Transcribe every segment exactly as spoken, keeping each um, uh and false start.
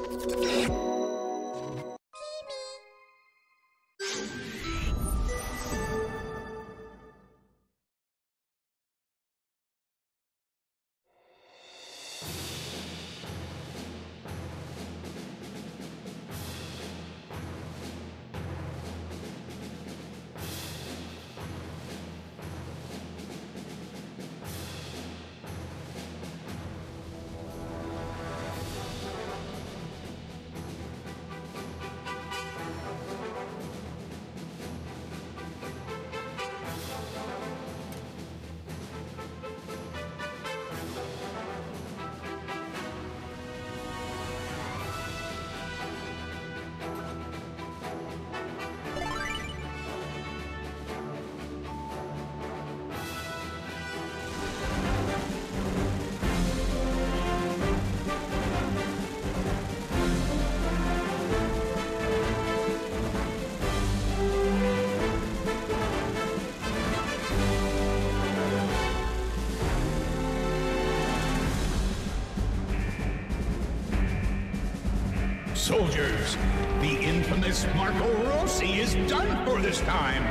Soldiers, the infamous Marco Rossi is done for this time.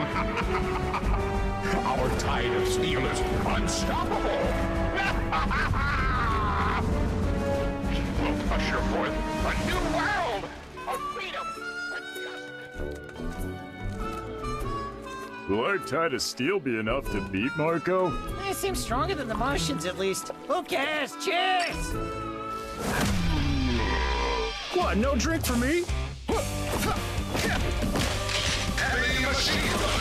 Our tide of steel is unstoppable. We'll usher forth a new world of freedom and Will our tide of steel be enough to beat Marco? They seem stronger than the Martians, at least. Who cares? Cheers! What, no drink for me? heavy machine gun.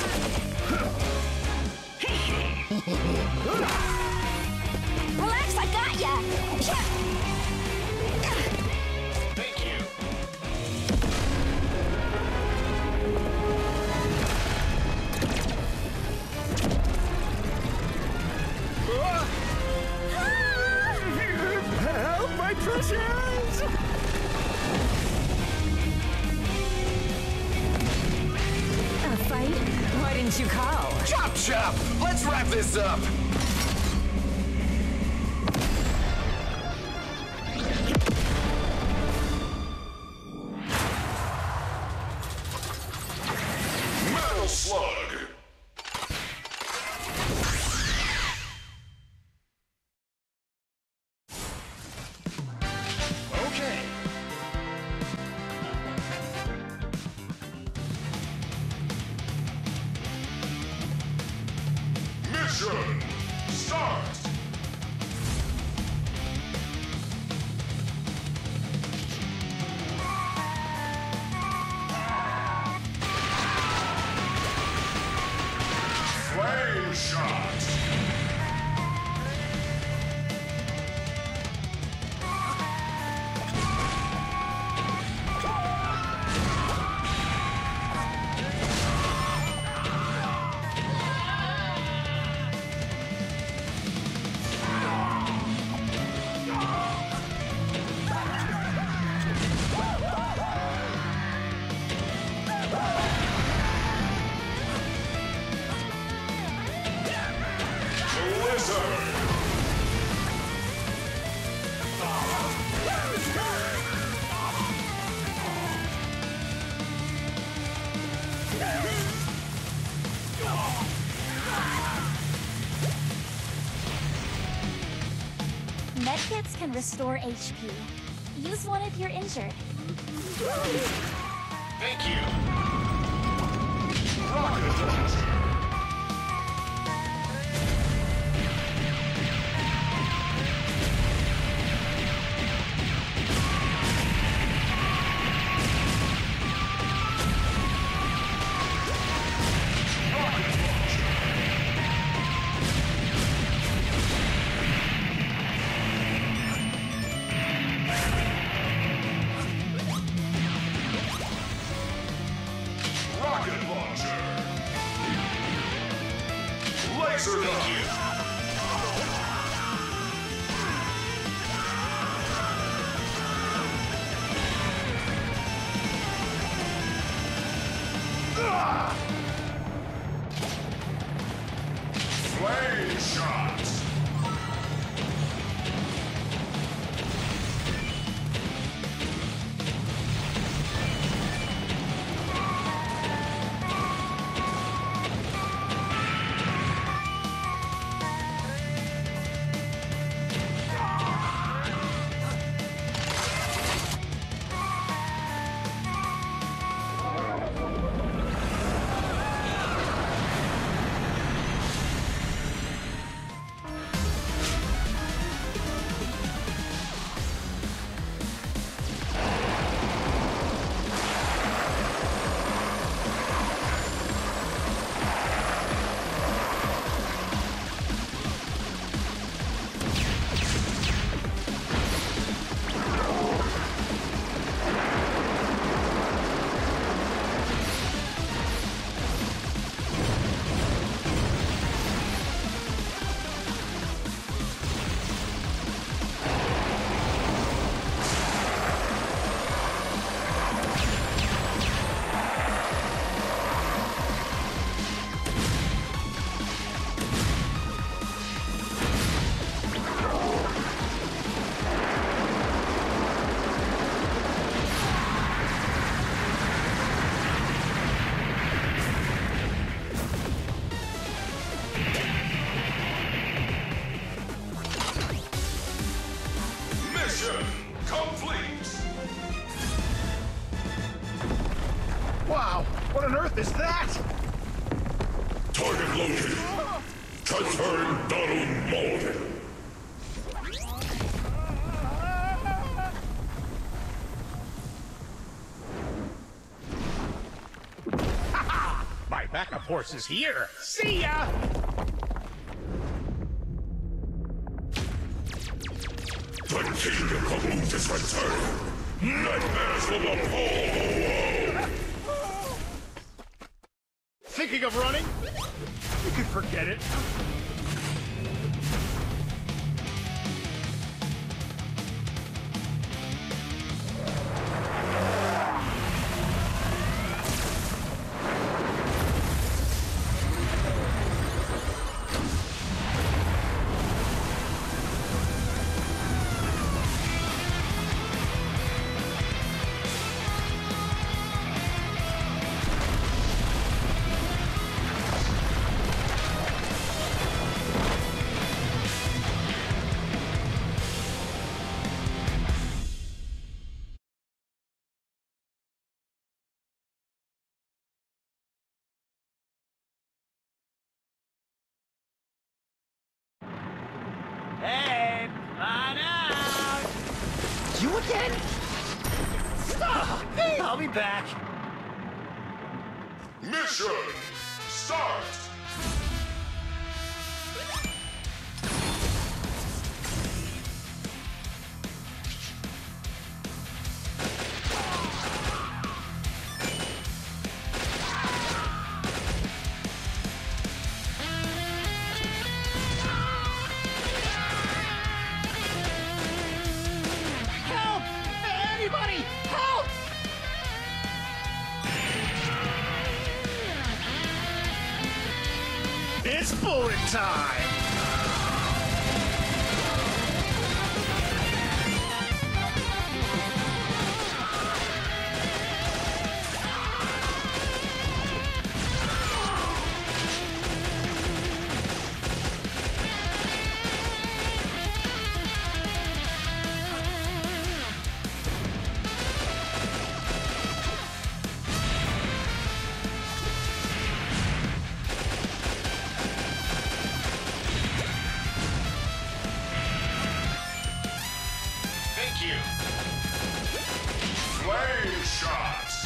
Relax, I got ya! Thank you. Help, my precious! A fight? Why didn't you call? Chop chop! Let's wrap this up! Metal Slug. Okay. Mission start. Flame shot. Blizzard. Medkits can restore H P. Use one if you're injured. Thank you. Rocket launcher. Rocket launcher. Mission complete. Wow, what on earth is that? Target located. Transferring Donald Malden. My backup horse is here. See ya! The King of Kaboot is returned. Nightmares will appall the world. Thinking of running? You could forget it. Hey, on out! You again? Stop! Hey, I'll be back. Mission start. Help! Anybody! Help! It's bullet time! Thank you. Flame shots.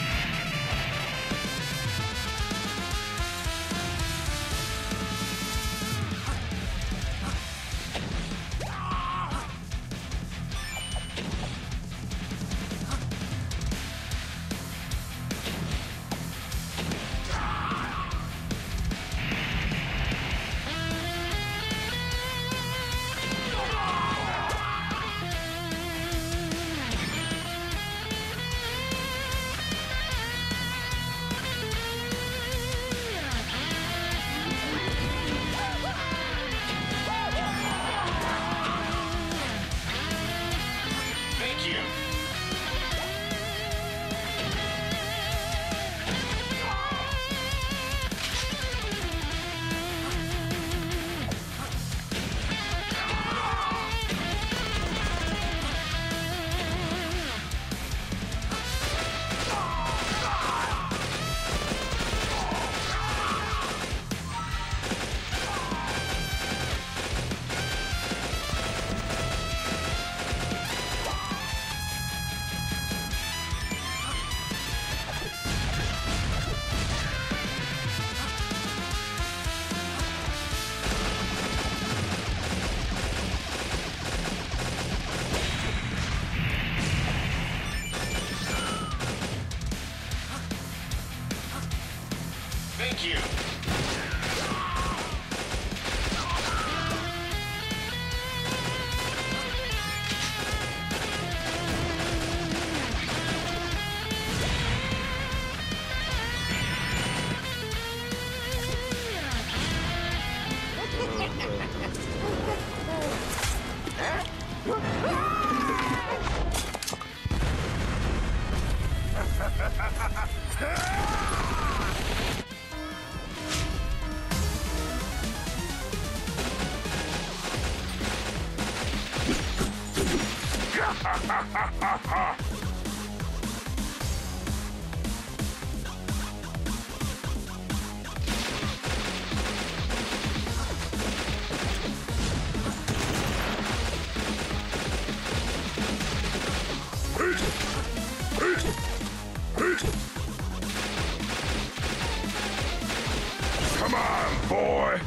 Thank you. Thank you. Come on, boy!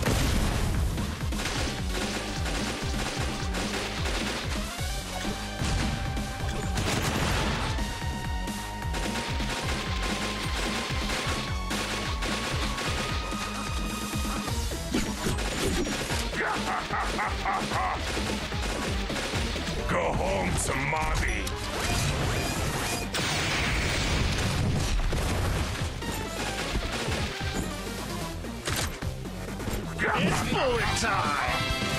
Go home, Samadhi! It's bullet time!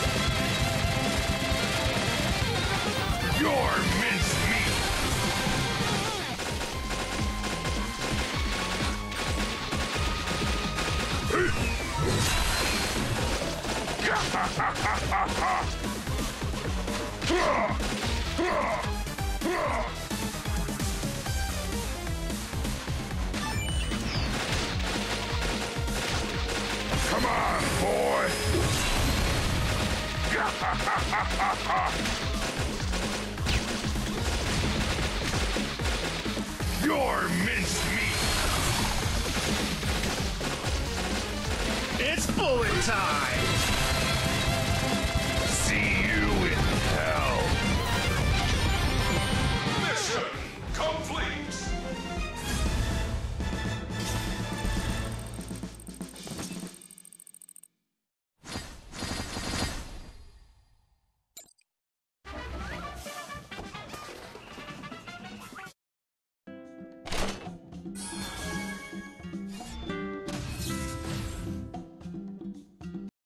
Your minced meat! Come on, boy! Your minced meat! It's bullet time!